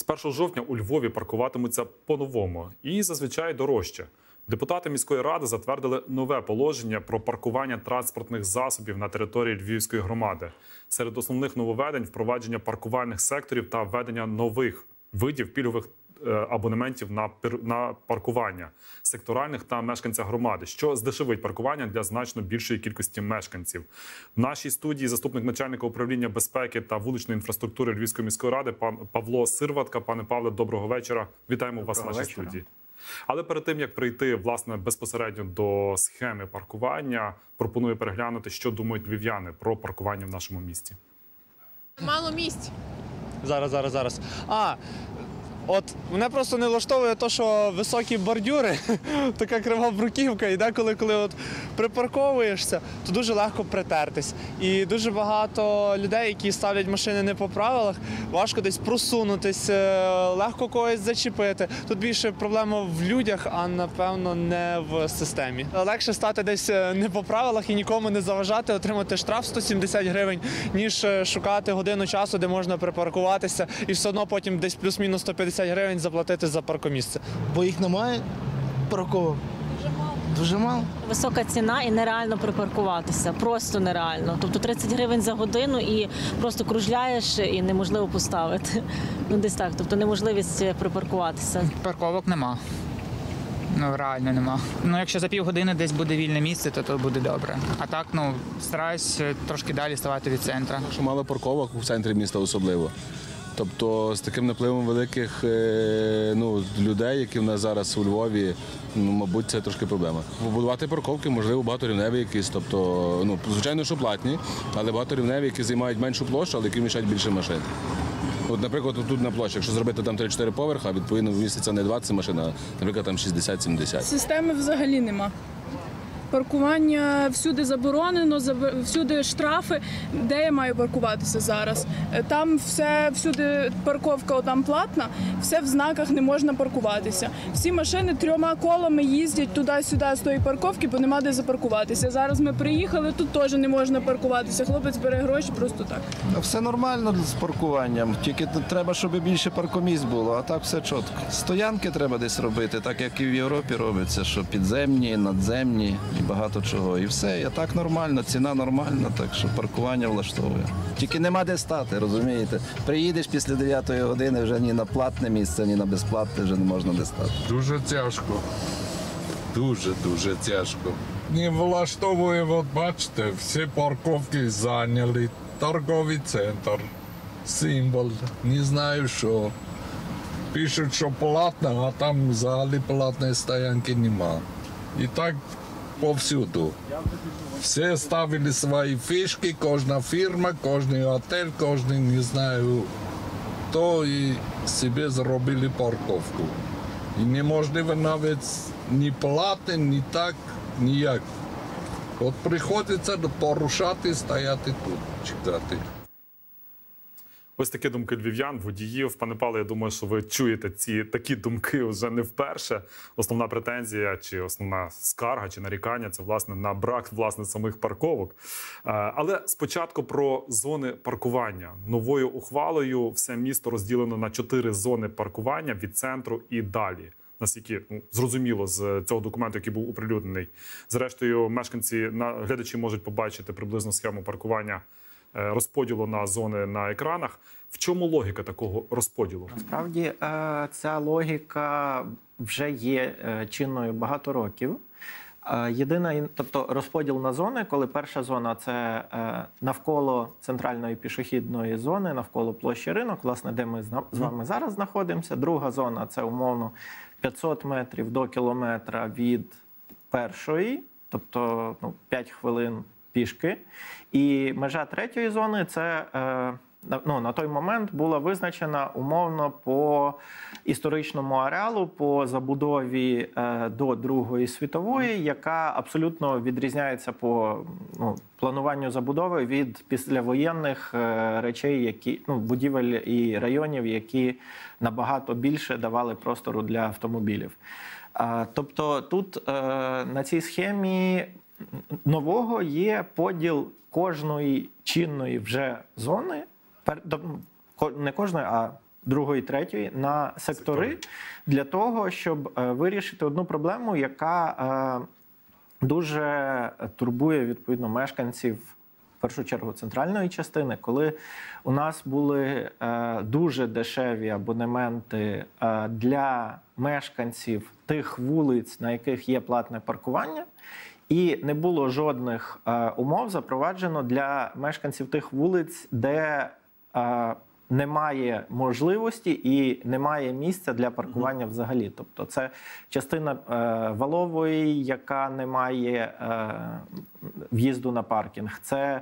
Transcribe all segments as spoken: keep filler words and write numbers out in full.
першого жовтня у Львові паркуватимуться по-новому і зазвичай дорожче. Депутати міської ради затвердили нове положення про паркування транспортних засобів на території Львівської громади. Серед основних нововведень – впровадження паркувальних секторів та введення нових видів пільгових абонементів на, на паркування секторальних та мешканця громади, що здешевить паркування для значно більшої кількості мешканців. В нашій студії заступник начальника управління безпеки та вуличної інфраструктури Львівської міської ради пан Павло Сирватка. Пане Павле, доброго вечора. Вітаємо доброго вас в нашій вечора. студії. Але перед тим, як прийти, власне, безпосередньо до схеми паркування, пропоную переглянути, що думають львів'яни про паркування в нашому місті. Мало місць. Зараз, зараз, зараз. А, от мене просто не влаштовує те, що високі бордюри, така крива бруківка, і деколи, коли от припарковуєшся, то дуже легко притертись. І дуже багато людей, які ставлять машини не по правилах, важко десь просунутись, легко когось зачепити. Тут більше проблема в людях, а напевно не в системі. Легше стати десь не по правилах і нікому не заважати, отримати штраф сто сімдесят гривень, ніж шукати годину часу, де можна припаркуватися, і все одно потім десь плюс-мінус сто п'ятдесят гривень заплатити за паркомісце. Бо їх немає парковок. Дуже мало. Дуже мало. Висока ціна і нереально припаркуватися. Просто нереально. Тобто тридцять гривень за годину і просто кружляєш і неможливо поставити. Ну десь так. Тобто неможливість припаркуватися. Парковок нема. Ну, реально нема. Ну, якщо за півгодини десь буде вільне місце, то то буде добре. А так, ну, стараюсь трошки далі ставати від центру. Що мало парковок в центрі міста особливо. Тобто з таким напливом великих ну, людей, які в нас зараз у Львові, ну, мабуть, це трошки проблема. Побудувати парковки, можливо, багаторівневі якісь, тобто, ну, звичайно, що платні, але багаторівневі, які займають меншу площу, але які вміщають більше машин. От, наприклад, тут на площі, якщо зробити там три-чотири поверха, відповідно, вміститься не двадцять машин, а, наприклад, там шістдесят-сімдесят. Системи взагалі нема. Паркування всюди заборонено, всюди штрафи. Де я маю паркуватися зараз? Там все, всюди парковка там платна, все в знаках не можна паркуватися. Всі машини трьома колами їздять туди-сюди з тої парковки, бо нема де запаркуватися. Зараз ми приїхали, тут теж не можна паркуватися. Хлопець бере гроші просто так. Все нормально з паркуванням, тільки треба, щоб більше паркомісць було, а так все чітко. Стоянки треба десь робити, так як і в Європі робиться, що підземні, надземні. І багато чого. І все, і так нормально, ціна нормальна, так що паркування влаштовує. Тільки нема де стати, розумієте? Приїдеш після дев'ятої години, вже ні на платне місце, ні на безплатне вже не можна де стати. Дуже тяжко. Дуже-дуже тяжко. Не влаштовує, от бачите, всі парковки зайняли, торговий центр, символ, не знаю що. Пишуть, що платно, а там взагалі платної стоянки нема. І так повсюду. Всі ставили свої фішки, кожна фірма, кожен готель, кожен, не знаю, то і собі зробили парковку. І неможливо навіть ні плати, ні так, ніяк. От приходиться порушати, стояти тут, чекати. Ось такі думки львів'ян, водіїв. Пане Павле, я думаю, що ви чуєте ці такі думки вже не вперше. Основна претензія, чи основна скарга, чи нарікання – це, власне, на брак, власне, самих парковок. Але спочатку про зони паркування. Новою ухвалою все місто розділено на чотири зони паркування від центру і далі. Наскільки ну, зрозуміло з цього документу, який був оприлюднений. Зрештою, мешканці, глядачі можуть побачити приблизну схему паркування розподілу на зони на екранах. В чому логіка такого розподілу? Насправді, ця логіка вже є чинною багато років. Єдина, тобто розподіл на зони, коли перша зона – це навколо центральної пішохідної зони, навколо площі Ринок, власне, де ми з вами зараз знаходимося. Друга зона – це умовно п'ятсот метрів до кілометра від першої, тобто ну, п'ять хвилин пішки. І межа третьої зони – це ну, на той момент була визначена умовно по історичному ареалу, по забудові до Другої світової, яка абсолютно відрізняється по ну, плануванню забудови від післявоєнних речей, які, ну, будівель і районів, які набагато більше давали простору для автомобілів. Тобто тут на цій схемі нового є поділ кожної чинної вже зони, не кожної, а другої, третьої на сектори для того, щоб е, вирішити одну проблему, яка е, дуже турбує відповідно мешканців, в першу чергу, центральної частини, коли у нас були е, дуже дешеві абонементи е, для мешканців тих вулиць, на яких є платне паркування, і не було жодних е, умов запроваджено для мешканців тих вулиць, де е, немає можливості і немає місця для паркування mm-hmm. взагалі. Тобто це частина е, Валової, яка не має е, в'їзду на паркінг. Це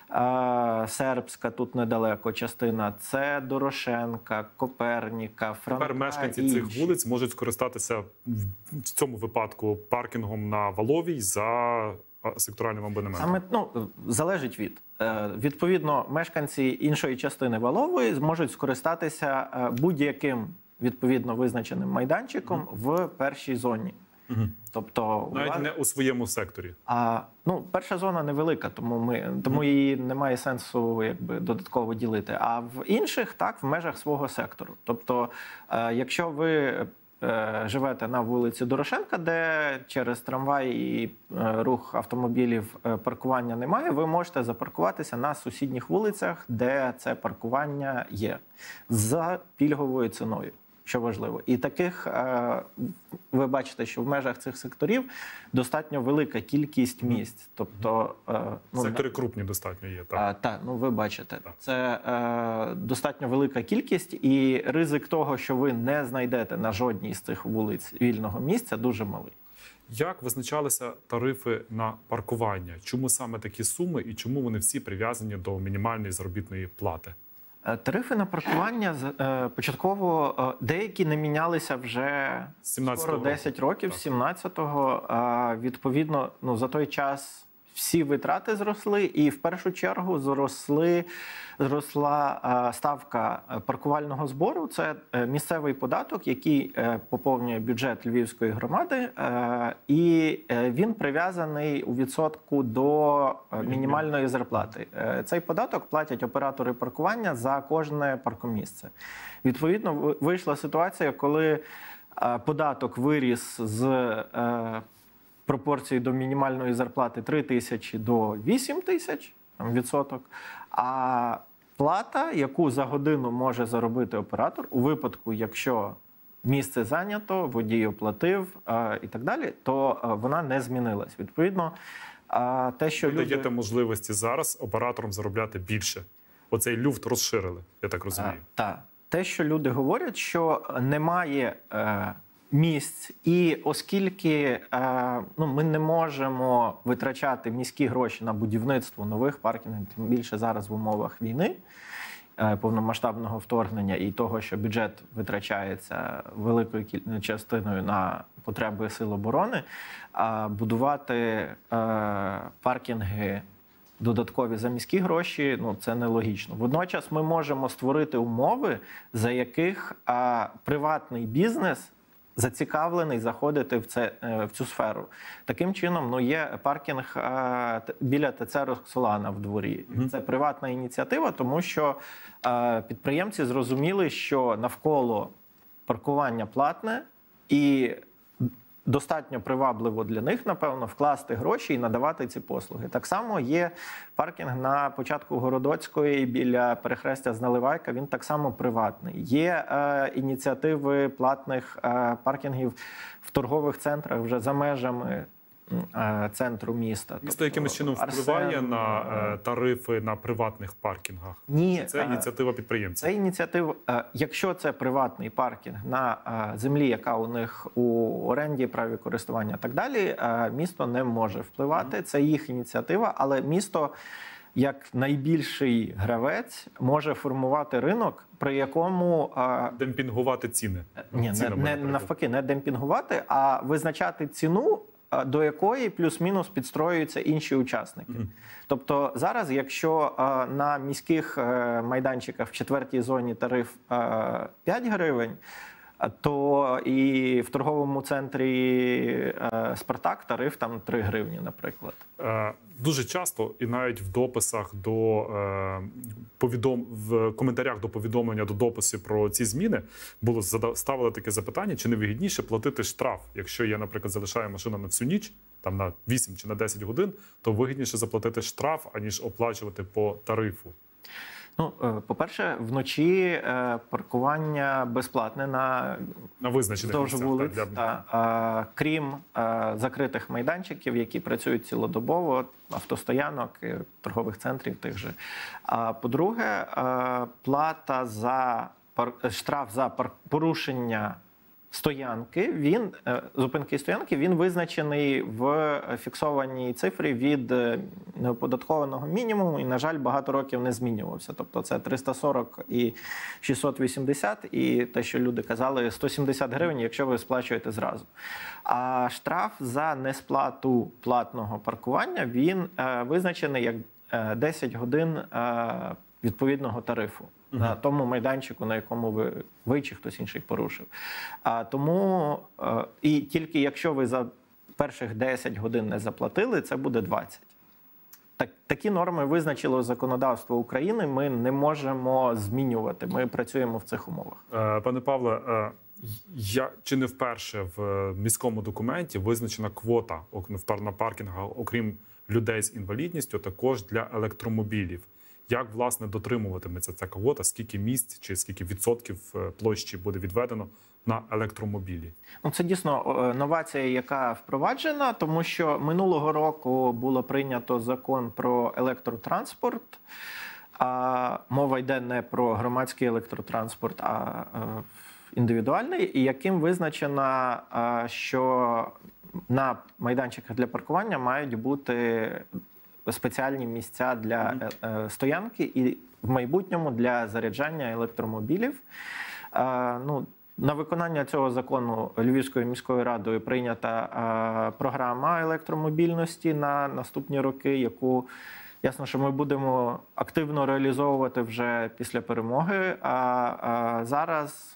е, Сербська, тут недалеко частина. Це Дорошенка, Коперніка, Франка. Тепер мешканці цих вулиць можуть скористатися в цьому випадку паркінгом на Валовій за секторальним абонементом. Саме, ну, залежить від. Відповідно, мешканці іншої частини Валової зможуть скористатися будь-яким відповідно визначеним майданчиком mm-hmm. в першій зоні. Mm-hmm. Тобто навіть не у своєму секторі. А ну, перша зона невелика, тому ми тому mm-hmm. її немає сенсу якби додатково ділити. А в інших так в межах свого сектору. Тобто, якщо ви живете на вулиці Дорошенка, де через трамвай і рух автомобілів паркування немає, ви можете запаркуватися на сусідніх вулицях, де це паркування є, за пільговою ціною, що важливо. І таких, ви бачите, що в межах цих секторів достатньо велика кількість місць. Тобто, ну, сектори крупні достатньо є. Так, так, ну ви бачите. Так. Це е, достатньо велика кількість, і ризик того, що ви не знайдете на жодній з цих вулиць вільного місця, дуже малий. Як визначалися тарифи на паркування? Чому саме такі суми і чому вони всі прив'язані до мінімальної заробітної плати? Тарифи на паркування початково деякі не мінялися вже скоро десять років, з сімнадцятого. Відповідно, ну, за той час всі витрати зросли, і в першу чергу зросли, зросла ставка паркувального збору. Це місцевий податок, який поповнює бюджет Львівської громади, і він прив'язаний у відсотку до мінімальної зарплати. Цей податок платять оператори паркування за кожне паркомісце. Відповідно, вийшла ситуація, коли податок виріс з пропорції до мінімальної зарплати три тисячі до вісім тисяч відсоток, а плата, яку за годину може заробити оператор, у випадку, якщо місце зайнято, водій оплатив і так далі, то вона не змінилась. Відповідно, те, що ви люди... даєте можливості зараз операторам заробляти більше. Оцей люфт розширили, я так розумію. Так. Те, що люди говорять, що немає місць, і оскільки е, ну, ми не можемо витрачати міські гроші на будівництво нових паркінгів, тим більше зараз в умовах війни, е, повномасштабного вторгнення і того, що бюджет витрачається великою частиною на потреби сил оборони, е, будувати е, паркінги додаткові за міські гроші, ну, це нелогічно. Водночас ми можемо створити умови, за яких е, приватний бізнес зацікавлений заходити в це в цю сферу. Таким чином, ну, є паркінг е, біля ТЦ Роксолана в дворі. Mm-hmm. Це приватна ініціатива, тому що е, підприємці зрозуміли, що навколо паркування платне і достатньо привабливо для них, напевно, вкласти гроші і надавати ці послуги. Так само є паркінг на початку Городоцької біля перехрестя з Наливайка, він так само приватний. Є е, ініціативи платних е, паркінгів в торгових центрах вже за межами е, центру міста. Місто тобто, якимось чином впливає Арсен, на е, тарифи на приватних паркінгах? Ні. Це ініціатива підприємців? Це ініціатива, е, якщо це приватний паркінг на е, землі, яка у них у оренді, праві користування і так далі, е, місто не може впливати. Це їх ініціатива, але місто, як найбільший гравець, може формувати ринок, при якому... Е, демпінгувати ціни? Ні, не, не, навпаки, не демпінгувати, а визначати ціну, до якої плюс-мінус підстроюються інші учасники. Mm-hmm. Тобто зараз, якщо е, на міських е, майданчиках в четвертій зоні тариф е, п'ять гривень, то і в торговому центрі «Спартак» тариф там три гривні, наприклад. Дуже часто і навіть в дописах до повідом в коментарях до повідомлення до дописів про ці зміни було ставили таке запитання: чи не вигідніше платити штраф, якщо я, наприклад, залишаю машину на всю ніч, там на вісім чи на десять годин, то вигідніше заплатити штраф, аніж оплачувати по тарифу. Ну, по-перше, вночі паркування безплатне на, на визначених вздовж вулиць, для... та, крім закритих майданчиків, які працюють цілодобово, автостоянок, торгових центрів тих же. А по-друге, плата за штраф за порушення стоянки, він, зупинки стоянки, він визначений в фіксованій цифрі від неоподаткованого мінімуму і, на жаль, багато років не змінювався. Тобто це триста сорок і шістсот вісімдесят, і те, що люди казали, сто сімдесят гривень, якщо ви сплачуєте зразу. А штраф за несплату платного паркування, він визначений як десять годин відповідного тарифу. На тому майданчику, на якому ви, ви чи хтось інший порушив. А тому і тільки якщо ви за перших десять годин не заплатили, це буде двадцять. Так, такі норми визначило законодавство України, ми не можемо змінювати, ми працюємо в цих умовах. Пане Павле, я чи не вперше в міському документі визначена квота на паркінгах, окрім людей з інвалідністю, також для електромобілів. Як, власне, дотримуватиметься ця квота, скільки місць чи скільки відсотків площі буде відведено на електромобілі? Ну, це дійсно новація, яка впроваджена, тому що минулого року було прийнято закон про електротранспорт. А мова йде не про громадський електротранспорт, а індивідуальний, і яким визначено, що на майданчиках для паркування мають бути спеціальні місця для стоянки і в майбутньому для заряджання електромобілів. Ну, на виконання цього закону Львівською міською радою прийнята програма електромобільності на наступні роки, яку, ясно, що ми будемо активно реалізовувати вже після перемоги. А зараз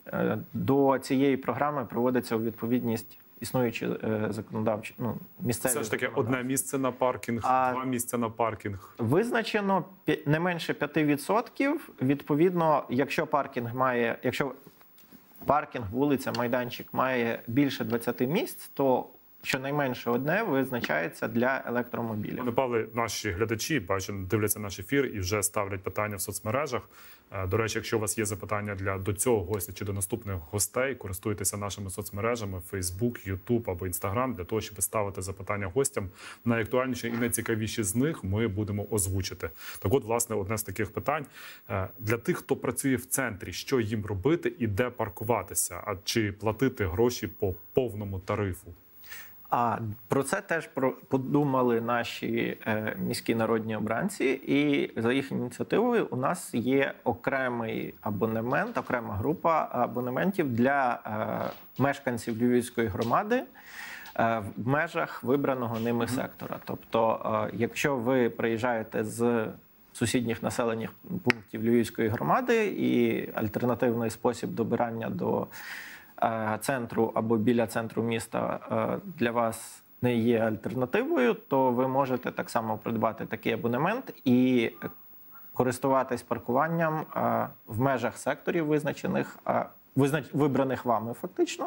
до цієї програми проводиться у відповідність існуючі е, законодавчі, ну, місцеві. Це ж таке одне місце на паркінг, а два місця на паркінг. Визначено не менше п'яти відсотків. Відповідно, якщо паркінг має, якщо паркінг, вулиця, майданчик має більше двадцяти місць, то щонайменше одне визначається для електромобілів. Пане Павле, наші глядачі, бачу, дивляться наш ефір і вже ставлять питання в соцмережах. До речі, якщо у вас є запитання для до цього гостя чи до наступних гостей, користуйтеся нашими соцмережами Facebook, YouTube або Instagram для того, щоб ставити запитання гостям. Найактуальніші і найцікавіші з них ми будемо озвучити. Так от, власне, одне з таких питань. Для тих, хто працює в центрі, що їм робити і де паркуватися? А чи платити гроші по повному тарифу? А про це теж подумали наші е, міські народні обранці, і за їх ініціативою у нас є окремий абонемент, окрема група абонементів для е, мешканців Львівської громади е, в межах вибраного ними сектора. Тобто, е, якщо ви приїжджаєте з сусідніх населених пунктів Львівської громади і альтернативний спосіб добирання до центру або біля центру міста для вас не є альтернативою, то ви можете так само придбати такий абонемент і користуватись паркуванням в межах секторів визначених, вибраних вами фактично,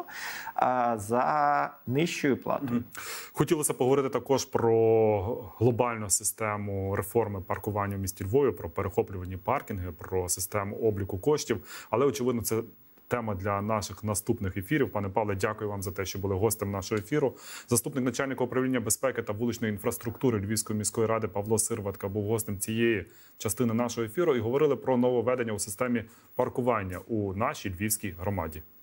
за нижчою платою. Хотілося поговорити також про глобальну систему реформи паркування в місті Львові, про перехоплювані паркінги, про систему обліку коштів, але, очевидно, це тема для наших наступних ефірів. Пане Павле, дякую вам за те, що були гостем нашого ефіру. Заступник начальника управління безпеки та вуличної інфраструктури Львівської міської ради Павло Сирватка був гостем цієї частини нашого ефіру і говорили про нововведення у системі паркування у нашій Львівській громаді.